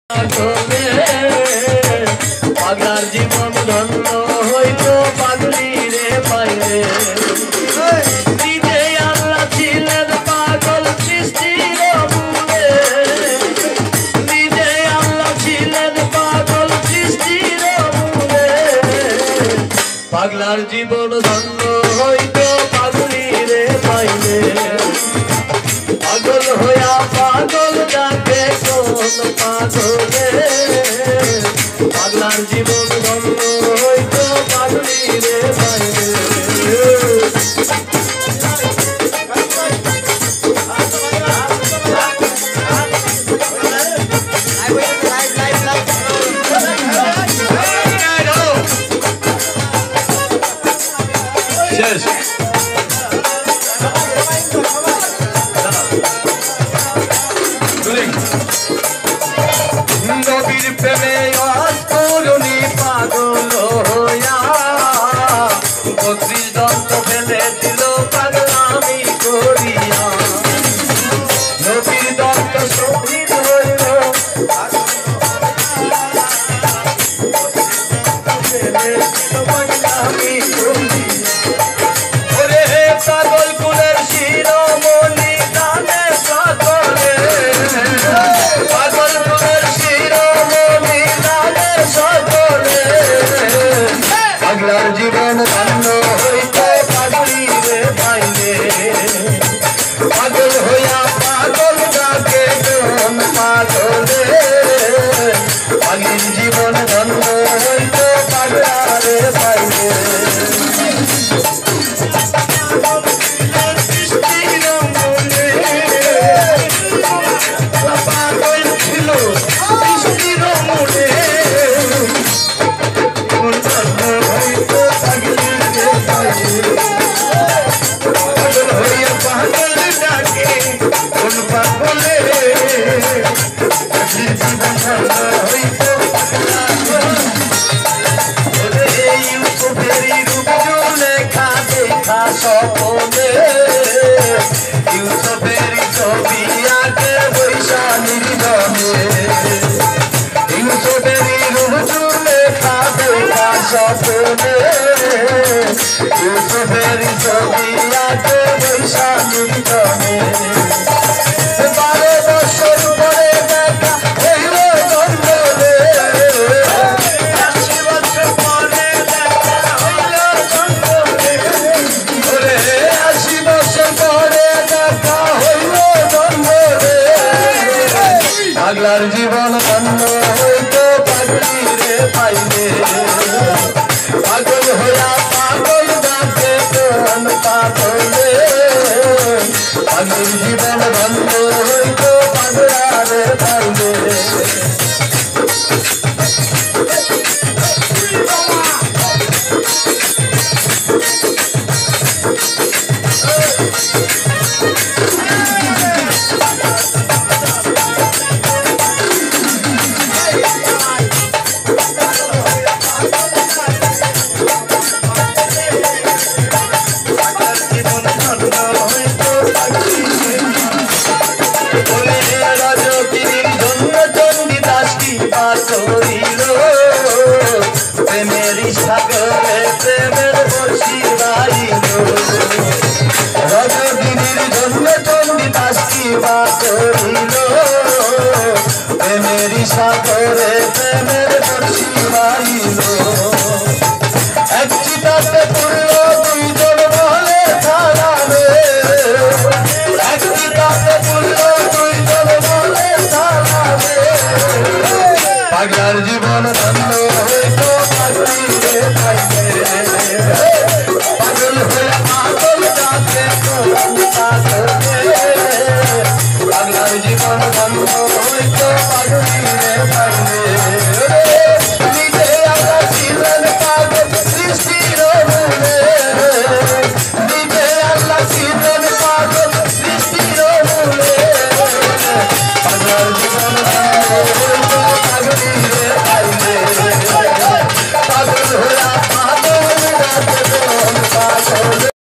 পাগলার জীবন ধন্য হইতো পাগলি রে পাইলে নিজে আল্লাহ ছিলেন পাগল সৃষ্টির মূলে নিজে আল্লাহ ছিলেন পাগল সৃষ্টির মূলে পাগলার জীবন ধন্য হইতো পাগলি রে পাইলে পাগল হইয়া পাগল ডাকে কোন পাগলে পাগলার জীবন ধন্য হইতো পাগলি রে পাইলে নবীর প্রেমে অস্তুরণী পাগল হইয়া ৩২ দন্ত ফেলে দিল পাগলামি করিয়া নবীর দন্ত শহীদ হইল ফেলে দিল পাগলামি করিয়া ওরে পাগল কুলের শিরোমণি দানে সকলে পাগল কুলের শিরোমণি দানে সকলে পাগলার জীবন ধন্য হইতো পাগলি রে পাইলে পাগল হইয়া পাগল ডাকে কোন পাগলে পাগলির জীবন ধন্য হইতো পাগলা রে পাইলে সপনে ইউসুফেরি ছবি আঁকে বৈশালীর দমে ইউসুফেরি রুজু লেখা দেখা সপনে ইউসুফেরি ছবি আঁকে বৈশালীর দমে 12 বছর পরে দেখা হইল জন্মলে 80 বছর পরে দেখা হইল জন্মলে ওরে 80 বছর পরে দেখা হইল জন্মলে পাগলার জীবন ধন্য হইতো পাগলি রে পাইলে পাগল হইয়া পাগল ডাকে কোন পাগলে পাগলির জীবন ধন্য হইতো পাগলা রে পাইলে প্রেমের সাগরে প্রেমের বর্ষি বাড়িল রজগিরির জন্য চণ্ডী দাস কি বা করিল প্রেমের সাগরে প্রেমের বর্ষি বাড়িল এক চিতাতে পড়ল